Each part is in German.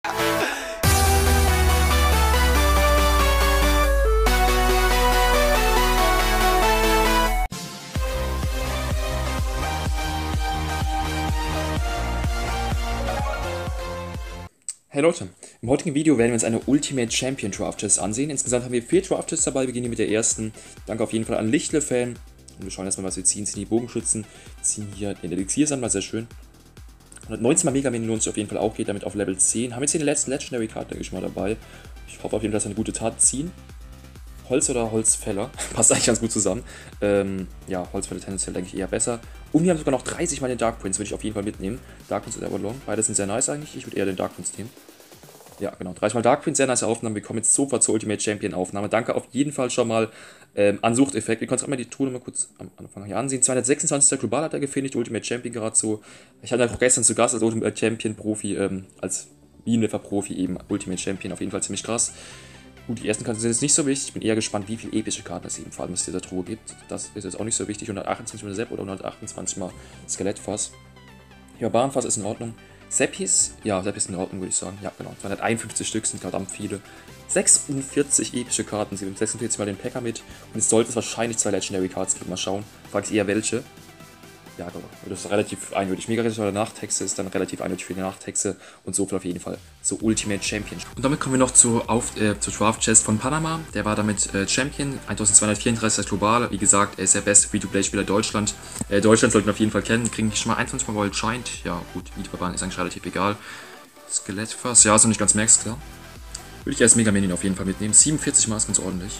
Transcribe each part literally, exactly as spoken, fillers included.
Hey Leute, im heutigen Video werden wir uns eine Ultimate Champion Draft Chest ansehen. Insgesamt haben wir vier Draft Chests dabei, wir beginnen hier mit der ersten. Danke auf jeden Fall an Lichtle-Fan. Und wir schauen erstmal, was wir ziehen. Ziehen die Bogenschützen, ziehen hier den Elixiersammler, sehr schön. hundertneunzehn mal Mega-Man lohnt sich auf jeden Fall auch, geht damit auf Level zehn. Haben jetzt hier den letzten Legendary Card, denke ich mal, dabei. Ich hoffe auf jeden Fall, dass wir eine gute Tat ziehen. Holz oder Holzfäller, passt eigentlich ganz gut zusammen. Ähm, ja, Holzfäller tendenziell denke ich eher besser. Und wir haben sogar noch dreißig mal den Dark Prince, würde ich auf jeden Fall mitnehmen. Dark Prince und Everlong, beide sind sehr nice eigentlich. Ich würde eher den Dark Prince nehmen. Ja, genau, dreißig mal Dark Prince, sehr nice Aufnahme. Wir kommen jetzt sofort zur Ultimate Champion Aufnahme. Danke auf jeden Fall schon mal ähm, an Suchteffekt. Wir können uns auch mal die Truhe mal kurz am Anfang hier ansehen. zweihundertsechsundzwanzig. Global hat er gefinisht, Ultimate Champion gerade so. Ich hatte auch gestern zu Gast als Ultimate Champion Profi, ähm, als Bienenwerfer-Profi eben Ultimate Champion, auf jeden Fall ziemlich krass. Gut, die ersten Karten sind jetzt nicht so wichtig. Ich bin eher gespannt, wie viele epische Karten es eben vor allem aus dieser Truhe gibt. Das ist jetzt auch nicht so wichtig. hundertachtundzwanzig mal Sepp oder hundertachtundzwanzig mal Skelettfass. Ja, Bahnfass ist in Ordnung. Seppis, ja, Seppis ist in Ordnung, würde ich sagen. Ja, genau. zweihunderteinundfünfzig Stück sind verdammt viele. sechsundvierzig epische Karten. Sie haben sechsundvierzig mal den Packer mit. Und es sollte es wahrscheinlich zwei Legendary Cards geben. Mal schauen. Frage ich eher welche. Ja, genau. Das ist relativ eindeutig. Mega oder Nachthexe ist dann relativ eindeutig für die Nachthexe. Und so viel auf jeden Fall zur Ultimate Champion. Und damit kommen wir noch zur, auf, äh, zur Draft Chest von Panama. Der war damit äh, Champion. eintausendzweihundertvierunddreißig global. Wie gesagt, er ist der beste Free-to-Play-Spieler Deutschland. Äh, Deutschland sollten wir auf jeden Fall kennen. Kriegen hier schon mal einundzwanzig mal Gold scheint. Ja, gut. Mietverbahn ist eigentlich relativ egal. Skelettfass. Ja, ist noch nicht ganz Max, klar. Würde ich als Mega Man auf jeden Fall mitnehmen. siebenundvierzig mal ist ganz ordentlich.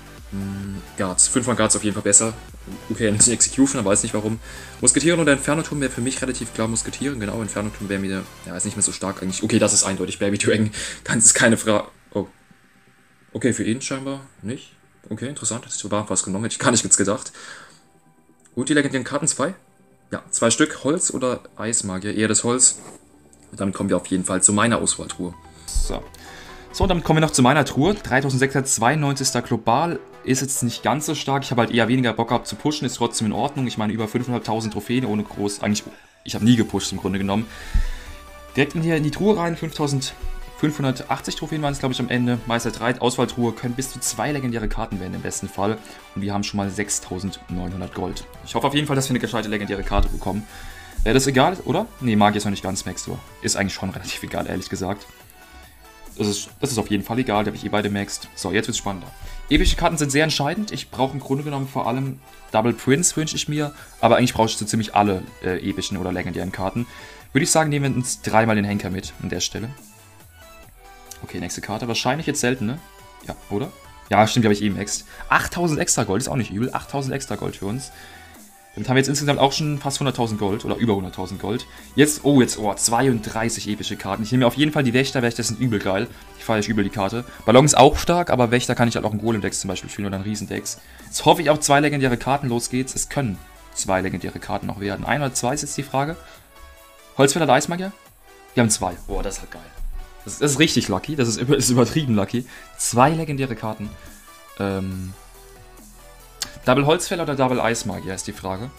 Guards. fünf mal Guards auf jeden Fall besser. Okay, nicht Execution, aber weiß nicht warum. Musketieren oder Infernoturm wäre für mich relativ klar Musketieren. Genau, Infernoturm wäre mir, ja, ist nicht mehr so stark eigentlich. Okay, das ist eindeutig. Baby Dragon, ganz ist keine Frage. Oh. Okay, für ihn scheinbar nicht. Okay, interessant. Hätte ich sogar fast genommen, hätte ich gar nicht jetzt gedacht. Gut, die legendären Karten zwei. Ja, zwei Stück. Holz oder Eismagier. Eher das Holz. Und damit kommen wir auf jeden Fall zu meiner Auswahltruhe. So. So, und damit kommen wir noch zu meiner Truhe. dreitausendsechshundertzweiundneunzig. global ist jetzt nicht ganz so stark. Ich habe halt eher weniger Bock gehabt zu pushen, ist trotzdem in Ordnung. Ich meine, über fünfhunderttausend Trophäen ohne groß. Eigentlich, ich habe nie gepusht im Grunde genommen. Direkt in hier in die Truhe rein. fünftausendfünfhundertachtzig Trophäen waren es, glaube ich, am Ende. Meister drei, Auswahltruhe, können bis zu zwei legendäre Karten werden im besten Fall. Und wir haben schon mal sechstausendneunhundert Gold. Ich hoffe auf jeden Fall, dass wir eine gescheite legendäre Karte bekommen. Wäre das egal, oder? Nee, Magier ist noch nicht ganz Max. So. Ist eigentlich schon relativ egal, ehrlich gesagt. Das ist, das ist auf jeden Fall egal, da habe ich eh beide maxed. So, jetzt wird es spannender. Epische Karten sind sehr entscheidend. Ich brauche im Grunde genommen vor allem Double Prince, wünsche ich mir. Aber eigentlich brauche ich so ziemlich alle äh, epischen oder legendären Karten. Würde ich sagen, nehmen wir uns dreimal den Henker mit an der Stelle. Okay, nächste Karte. Wahrscheinlich jetzt selten, ne? Ja, oder? Ja, stimmt, die habe ich eh maxed. achttausend extra Gold, ist auch nicht übel. achttausend extra Gold für uns. Damit haben wir jetzt insgesamt auch schon fast hunderttausend Gold oder über hunderttausend Gold. Jetzt, oh, jetzt, oh, zweiunddreißig epische Karten. Ich nehme mir auf jeden Fall die Wächter. Wächter sind übel geil. Ich feiere übel die Karte. Ballon ist auch stark, aber Wächter kann ich halt auch in Golem-Decks zum Beispiel spielen oder in Riesendecks. Jetzt hoffe ich auch zwei legendäre Karten. Los geht's. Es können zwei legendäre Karten noch werden. Ein oder zwei ist jetzt die Frage. Holzfäller oder Eismagier? Wir haben zwei. Boah, das ist halt geil. Das ist, das ist richtig lucky. Das ist, ist übertrieben lucky. Zwei legendäre Karten. Ähm... Double Holzfäller oder Double Eismagier ist die Frage.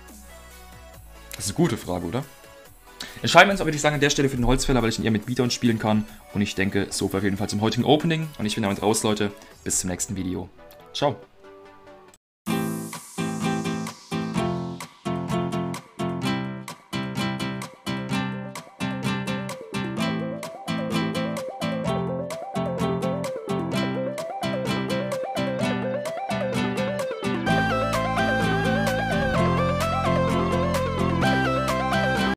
Das ist eine gute Frage, oder? Entscheiden wir uns, aber würde ich sagen, an der Stelle für den Holzfäller, weil ich ihn eher mit Beatdown spielen kann. Und ich denke, so auf jeden Fall zum heutigen Opening. Und ich bin damit raus, Leute. Bis zum nächsten Video. Ciao.